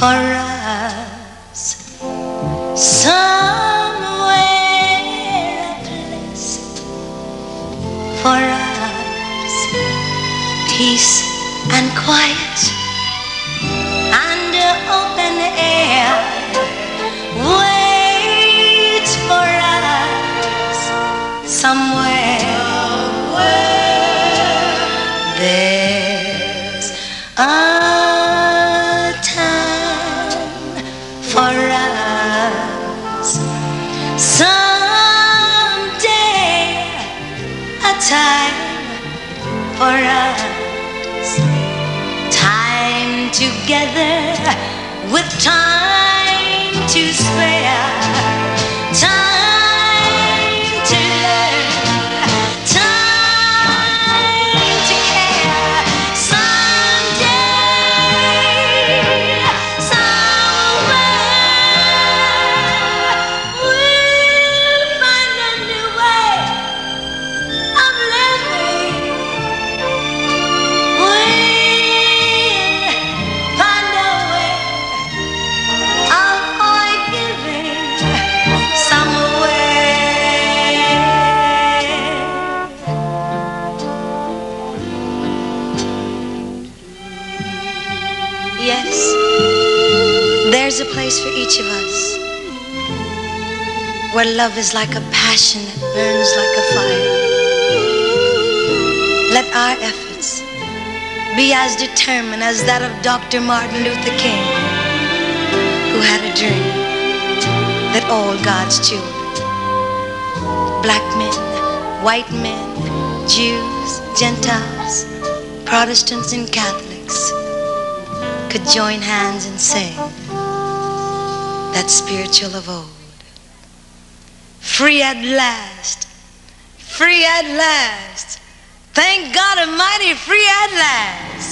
for us. Somewhere at least for us, peace and quiet and open air waits for us somewhere. There's a time for us someday, a time for us, time together with time to spare, time to learn, time to care. Someday, somewhere, we'll find a new way of living. We'll find a way of forgiving somewhere. Yes, there's a place for each of us where love is like a passion that burns like a fire. Let our efforts be as determined as that of Dr. Martin Luther King, who had a dream that all God's children, black men, white men, Jews, Gentiles, Protestants and Catholics, could join hands and sing that spiritual of old. Free at last, free at last. Thank God Almighty, free at last.